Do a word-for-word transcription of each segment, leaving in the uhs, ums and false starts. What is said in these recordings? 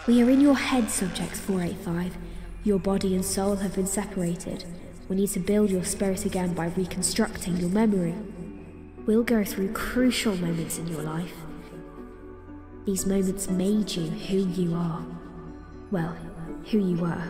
We are in your head, Subject four eighty-five. Your body and soul have been separated. We need to build your spirit again by reconstructing your memory. We'll go through crucial moments in your life. These moments made you who you are. Well, who you were.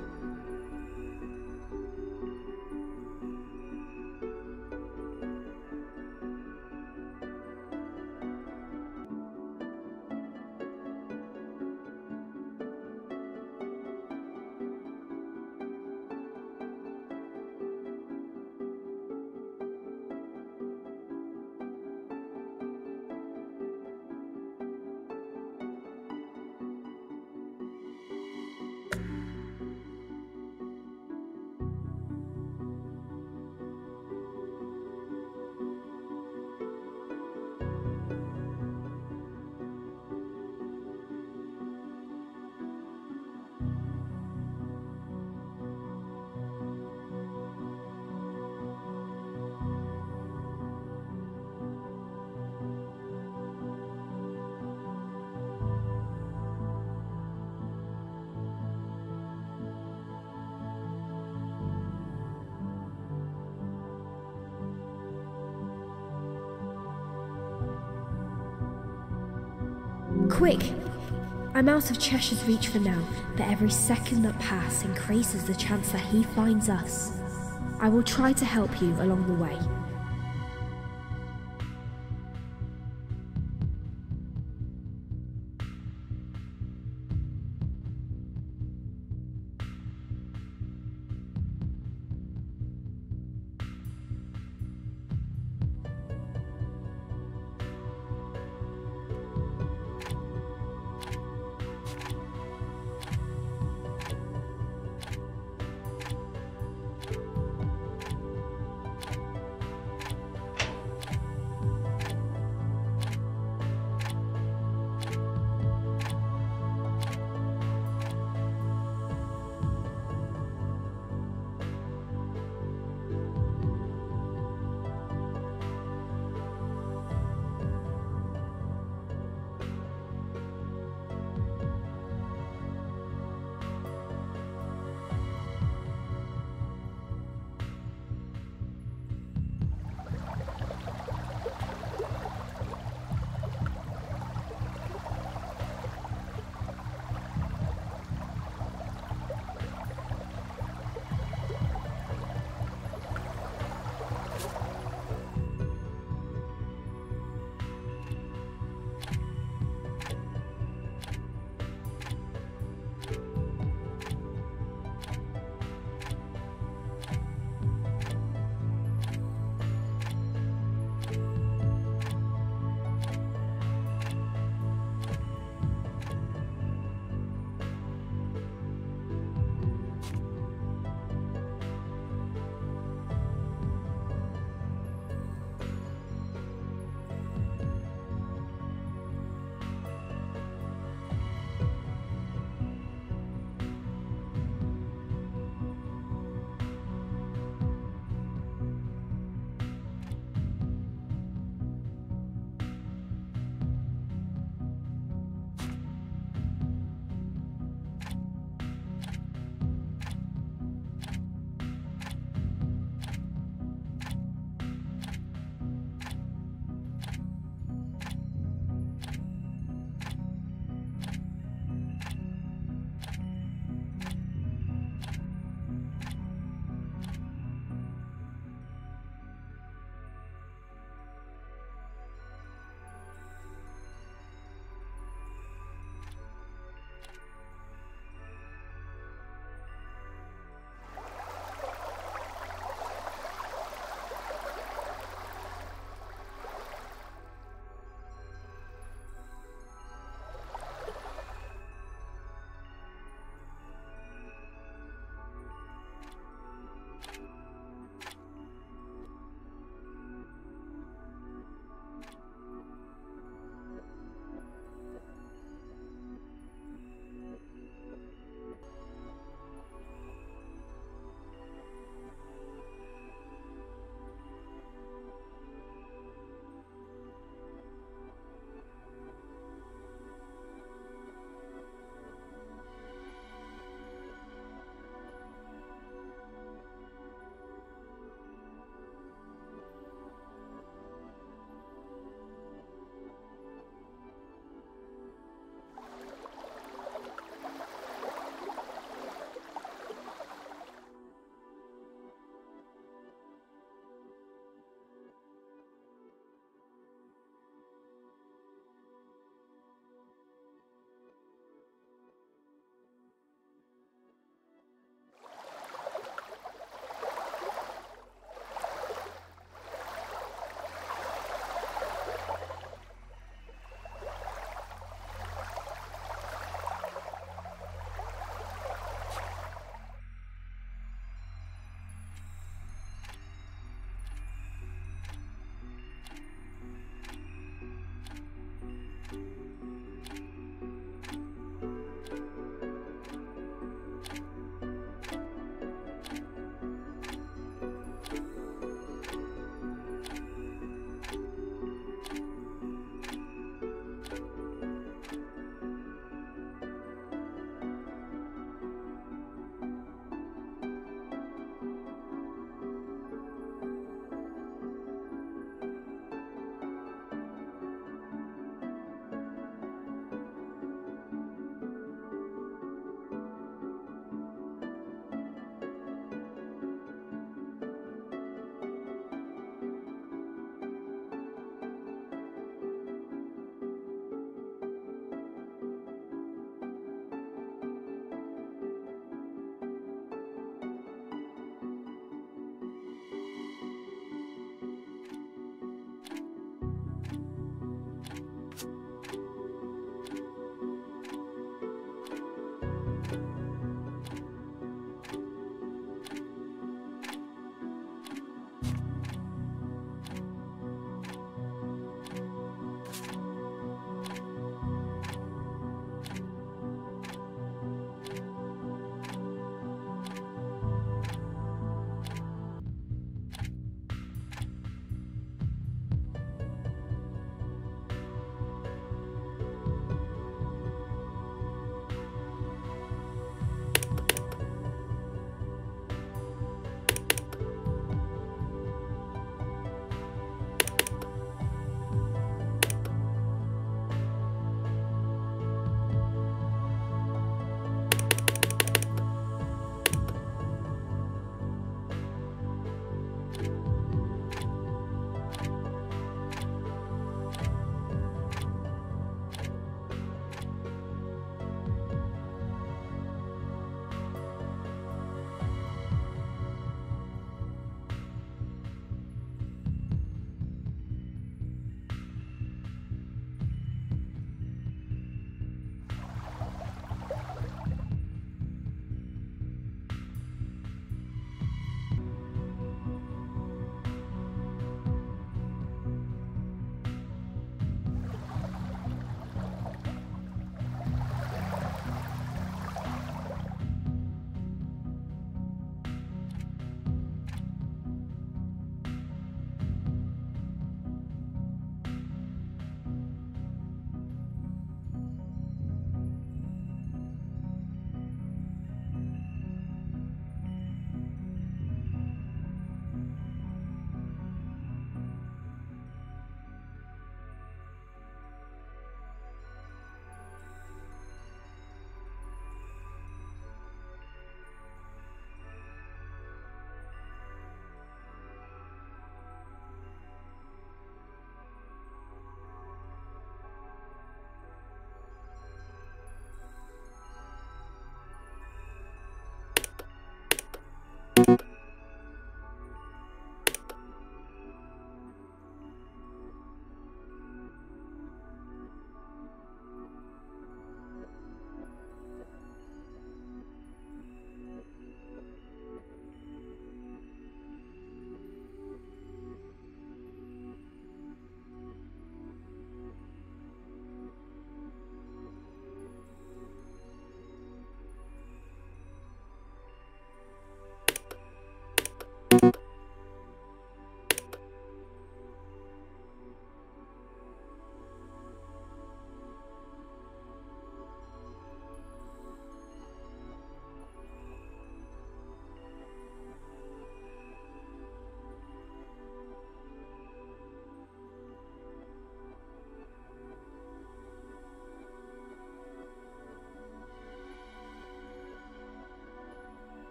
Quick! I'm out of Cheshire's reach for now, but every second that passes increases the chance that he finds us. I will try to help you along the way.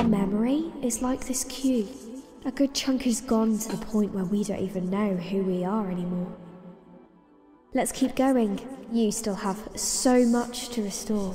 memory is like this queue. A good chunk is gone to the point where we don't even know who we are anymore. Let's keep going. You still have so much to restore.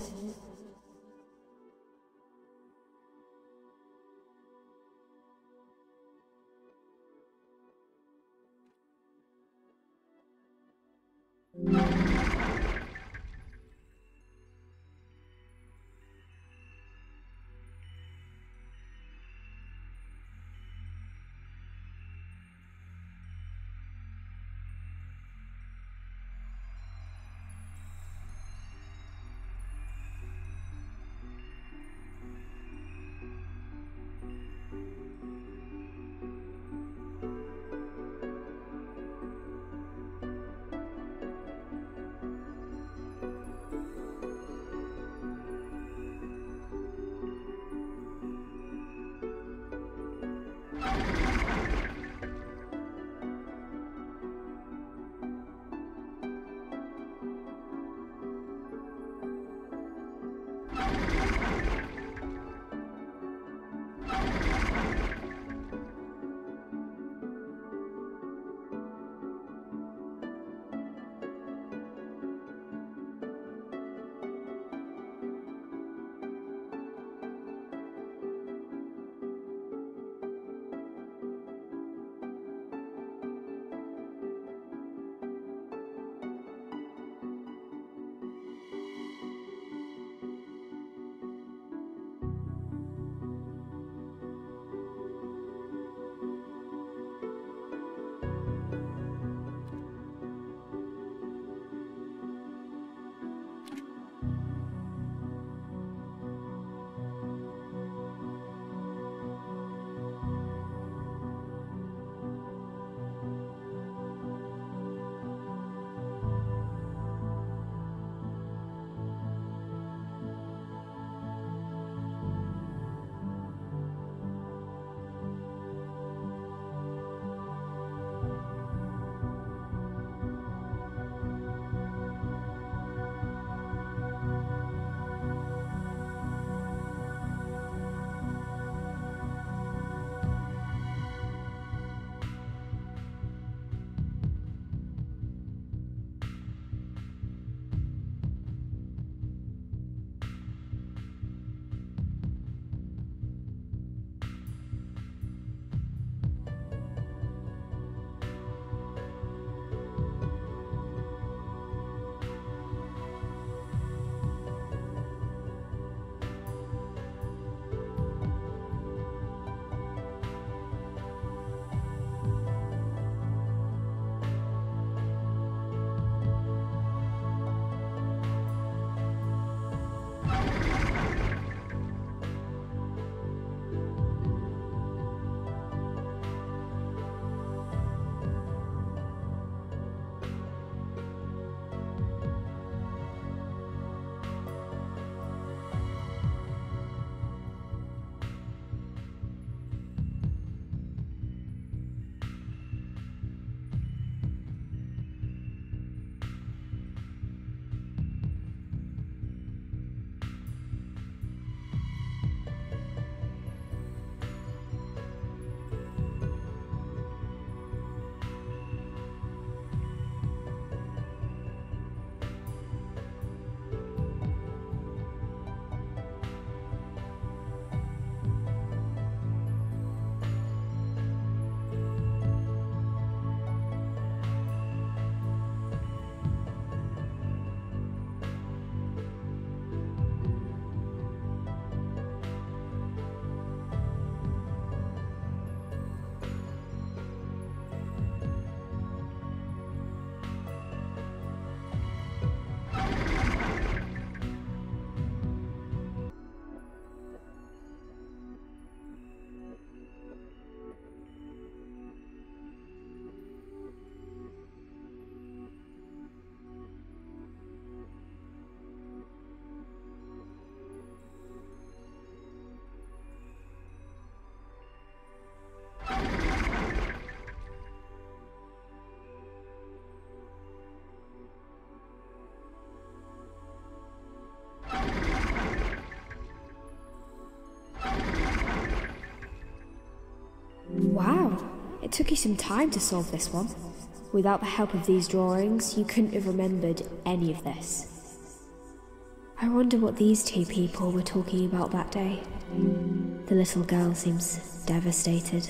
took you some time to solve this one. Without the help of these drawings, you couldn't have remembered any of this. I wonder what these two people were talking about that day. The little girl seems devastated.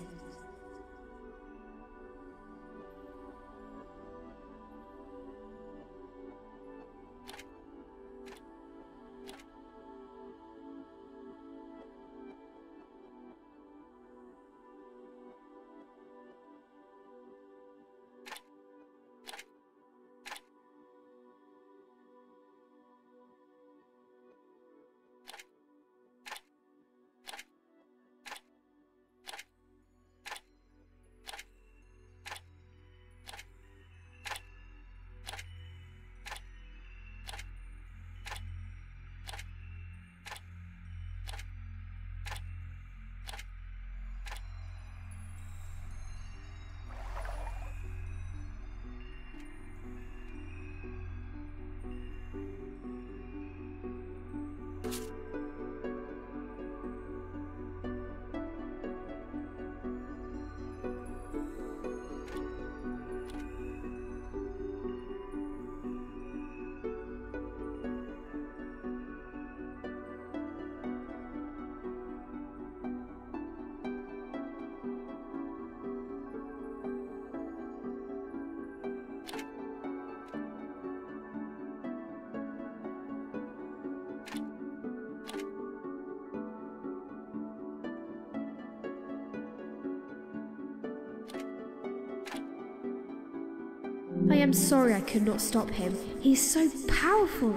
I am sorry I could not stop him. He's so powerful.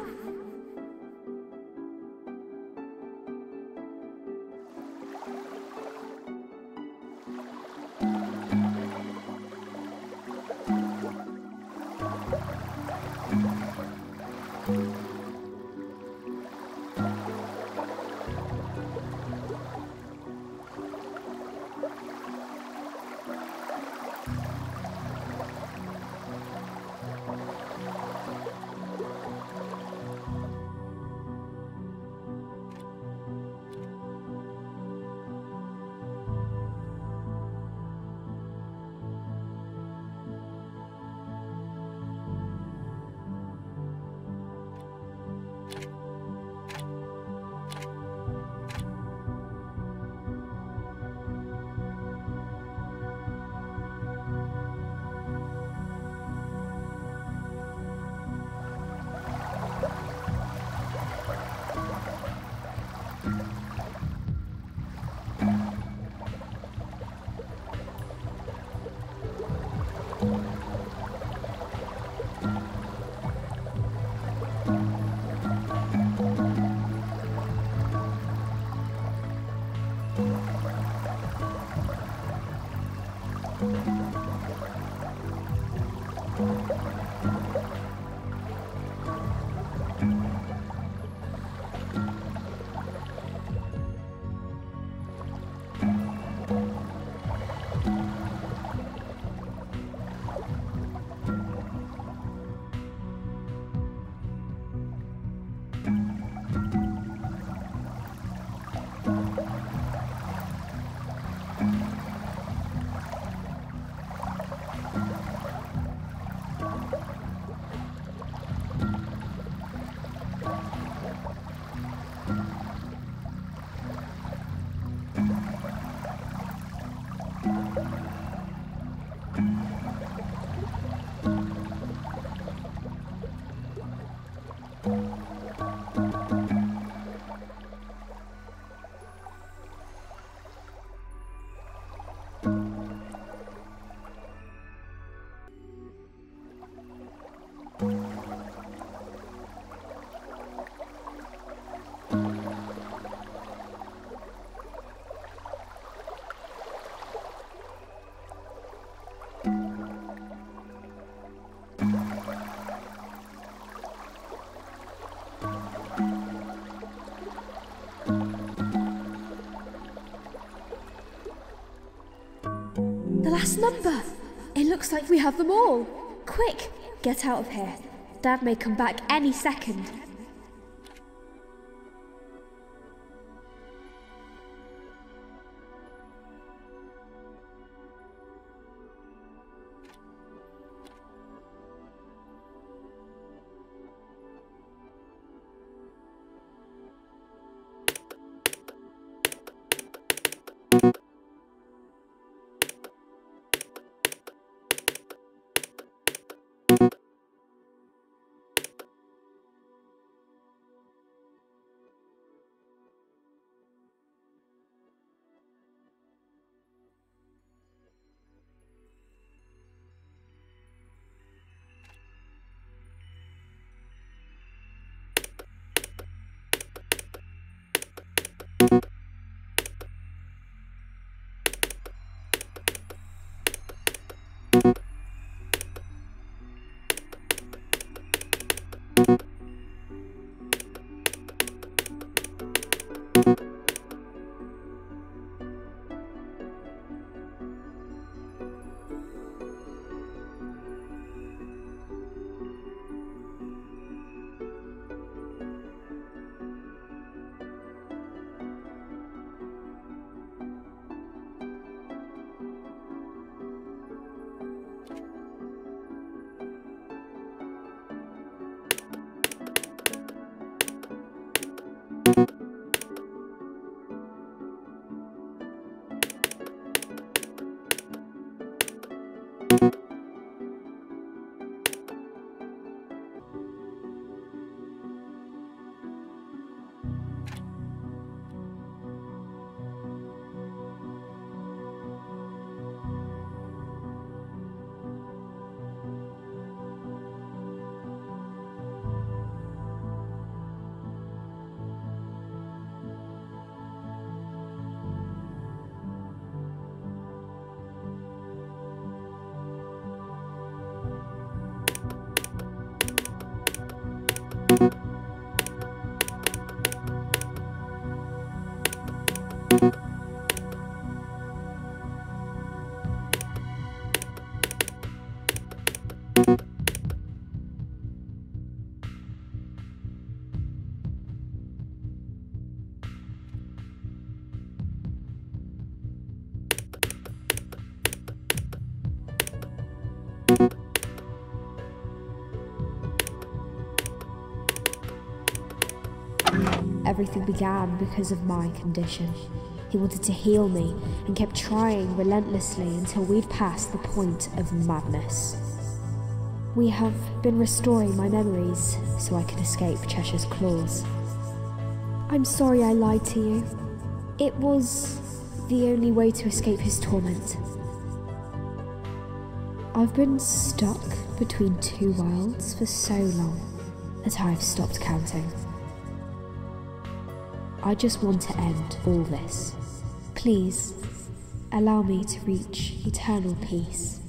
The last number! It looks like we have them all! Quick! Get out of here. Dad may come back any second. Everything began because of my condition. He wanted to heal me and kept trying relentlessly until we'd passed the point of madness. We have been restoring my memories so I could escape Cheshire's claws. I'm sorry I lied to you. It was the only way to escape his torment. I've been stuck between two worlds for so long that I've stopped counting. I just want to end all this. Please, allow me to reach eternal peace.